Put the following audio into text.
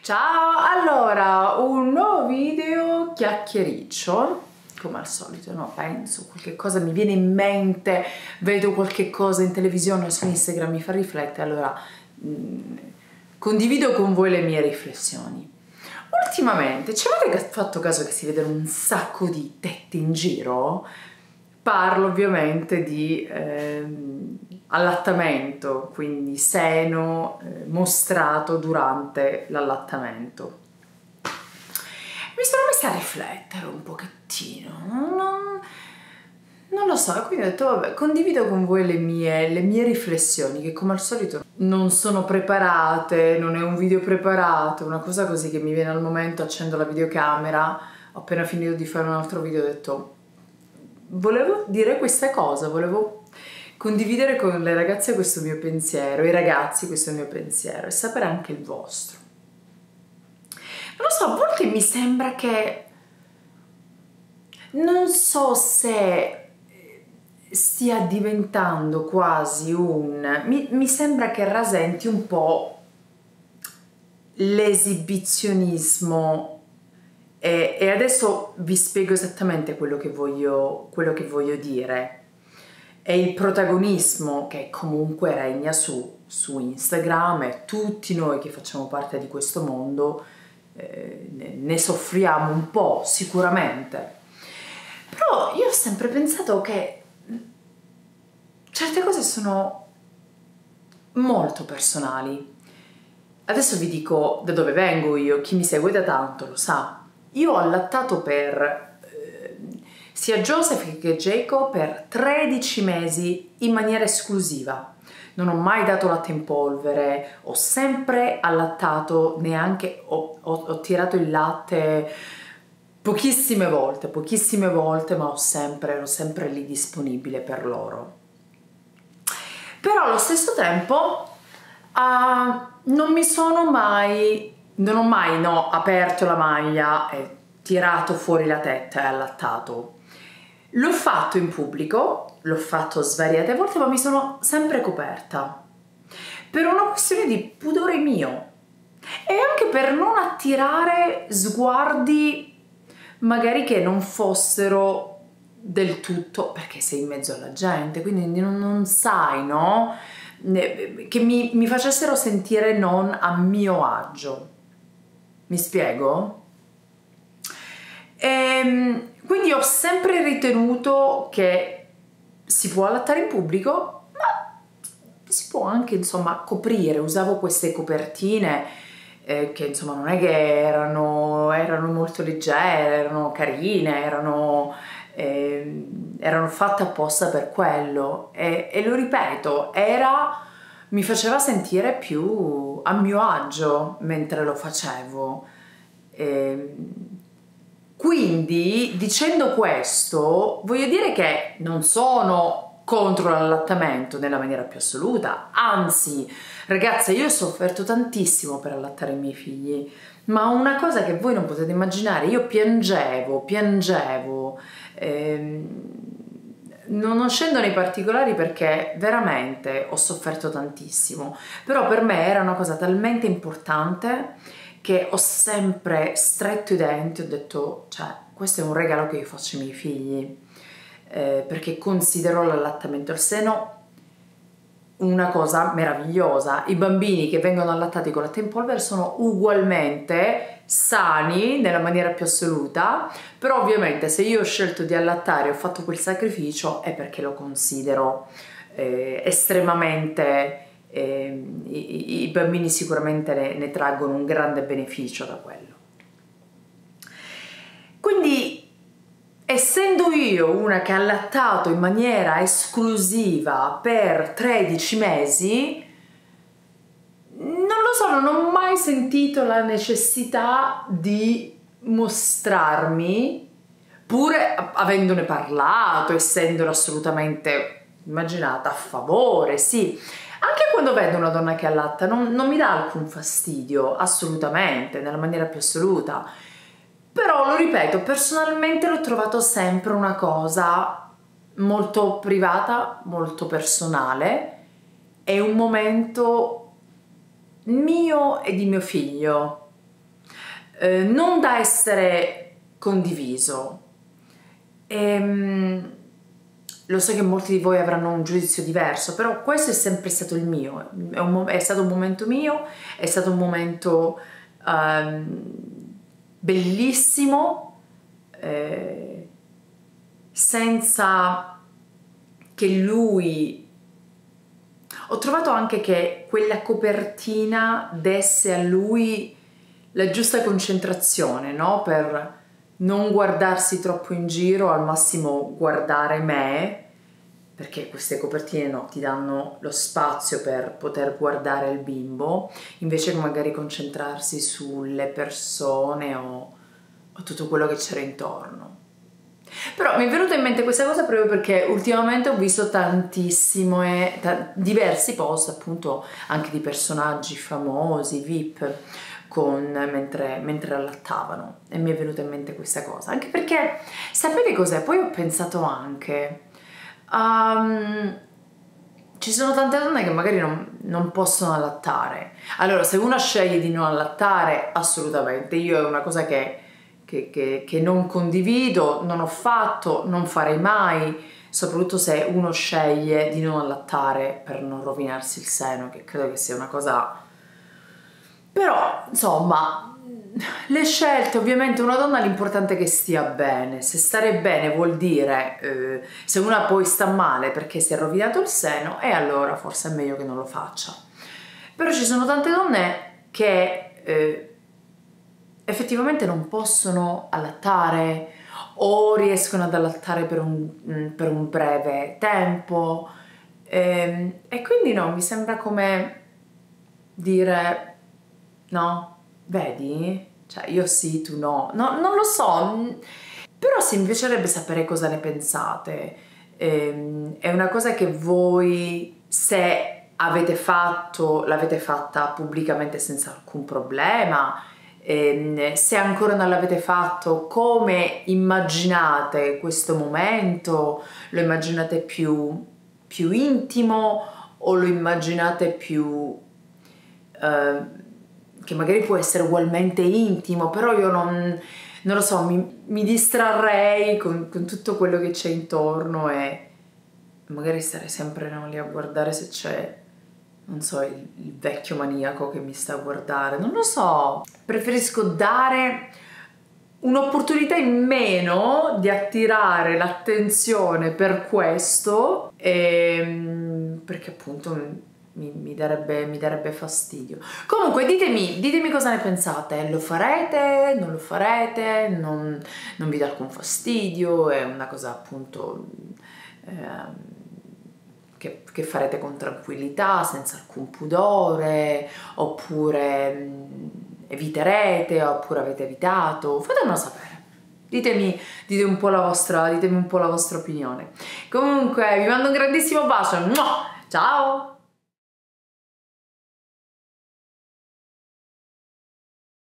Ciao, allora un nuovo video chiacchiericcio, come al solito, no? Penso, qualche cosa mi viene in mente, vedo qualche cosa in televisione o su Instagram, mi fa riflettere, allora condivido con voi le mie riflessioni. Ultimamente, ci avete fatto caso che si vedono un sacco di tette in giro? Parlo ovviamente di allattamento, quindi seno mostrato durante l'allattamento. Mi sono messa a riflettere un pochettino, non lo so, quindi ho detto vabbè, condivido con voi le mie riflessioni, che come al solito non sono preparate, non è un video preparato, una cosa così che mi viene al momento, accendo la videocamera, ho appena finito di fare un altro video, ho detto volevo dire questa cosa, volevo condividere con le ragazze questo mio pensiero, i ragazzi questo mio pensiero e sapere anche il vostro. Non lo so, a volte mi sembra che, non so se stia diventando quasi mi sembra che rasenti un po' l'esibizionismo e adesso vi spiego esattamente quello che voglio dire. È il protagonismo che comunque regna su Instagram e tutti noi che facciamo parte di questo mondo ne soffriamo un po' sicuramente. Però io ho sempre pensato che certe cose sono molto personali. Adesso vi dico da dove vengo io, chi mi segue da tanto lo sa. Io ho allattato per sia Joseph che Jacob per 13 mesi in maniera esclusiva. Non ho mai dato latte in polvere, ho sempre allattato, neanche ho tirato il latte pochissime volte, ma ero sempre lì disponibile per loro. Però allo stesso tempo non ho mai aperto la maglia e tirato fuori la tetta e allattato. L'ho fatto in pubblico, l'ho fatto svariate volte, ma mi sono sempre coperta per una questione di pudore mio e anche per non attirare sguardi magari che non fossero del tutto, perché sei in mezzo alla gente, quindi non sai, no? Che mi facessero sentire non a mio agio. Mi spiego? Quindi ho sempre ritenuto che si può allattare in pubblico, ma si può anche insomma coprire. Usavo queste copertine che insomma non è che erano molto leggere, erano carine, erano fatte apposta per quello e lo ripeto, mi faceva sentire più a mio agio mentre lo facevo. Quindi, dicendo questo, voglio dire che non sono contro l'allattamento nella maniera più assoluta, anzi, ragazze, io ho sofferto tantissimo per allattare i miei figli, ma una cosa che voi non potete immaginare, io piangevo, non scendo nei particolari perché veramente ho sofferto tantissimo, però per me era una cosa talmente importante che ho sempre stretto i denti, ho detto, cioè, questo è un regalo che io faccio ai miei figli, perché considero l'allattamento al seno una cosa meravigliosa. I bambini che vengono allattati con latte in polvere sono ugualmente sani nella maniera più assoluta, però ovviamente se io ho scelto di allattare e ho fatto quel sacrificio è perché lo considero estremamente i bambini sicuramente ne traggono un grande beneficio da quello. Quindi, essendo io una che ha allattato in maniera esclusiva per 13 mesi, non lo so, non ho mai sentito la necessità di mostrarmi, pur avendone parlato, essendone assolutamente, immaginata, a favore, sì. Anche quando vedo una donna che allatta non mi dà alcun fastidio, assolutamente, nella maniera più assoluta. Però, lo ripeto, personalmente l'ho trovato sempre una cosa molto privata, molto personale, è un momento mio e di mio figlio. non da essere condiviso. Lo so che molti di voi avranno un giudizio diverso, però questo è sempre stato il mio, è stato un momento mio, è stato un momento bellissimo, senza che lui... Ho trovato anche che quella copertina desse a lui la giusta concentrazione, no? Per non guardarsi troppo in giro, al massimo guardare me, perché queste copertine no, ti danno lo spazio per poter guardare il bimbo, invece che magari concentrarsi sulle persone o tutto quello che c'era intorno. Però mi è venuta in mente questa cosa proprio perché ultimamente ho visto diversi post appunto anche di personaggi famosi, VIP, mentre allattavano, e mi è venuta in mente questa cosa, anche perché sapete cos'è? Poi ho pensato anche ci sono tante donne che magari non possono allattare. Allora, se una sceglie di non allattare, assolutamente, io è una cosa che non condivido, non ho fatto, non farei mai, soprattutto se uno sceglie di non allattare per non rovinarsi il seno, che credo che sia una cosa... Però, insomma, le scelte, ovviamente una donna l'importante è che stia bene. Se stare bene vuol dire, se una poi sta male perché si è rovinato il seno, e allora forse è meglio che non lo faccia. Però ci sono tante donne che effettivamente non possono allattare o riescono ad allattare per un breve tempo, e quindi no, mi sembra come dire no, vedi? Cioè io sì, tu no. No, non lo so, però sì, mi piacerebbe sapere cosa ne pensate. È una cosa che voi, se avete fatto, l'avete fatta pubblicamente senza alcun problema. Se ancora non l'avete fatto, come immaginate questo momento? Lo immaginate più intimo o lo immaginate più che magari può essere ugualmente intimo, però io non lo so, mi distrarrei con tutto quello che c'è intorno e magari stare sempre lì a guardare se c'è, non so, il vecchio maniaco che mi sta a guardare, non lo so. Preferisco dare un'opportunità in meno di attirare l'attenzione per questo, perché appunto mi darebbe fastidio. Comunque ditemi cosa ne pensate, lo farete, non lo farete, non vi dà alcun fastidio, è una cosa appunto che farete con tranquillità, senza alcun pudore, oppure eviterete, oppure avete evitato, fatemelo sapere. Ditemi un po' la vostra opinione. Comunque vi mando un grandissimo bacio, ciao!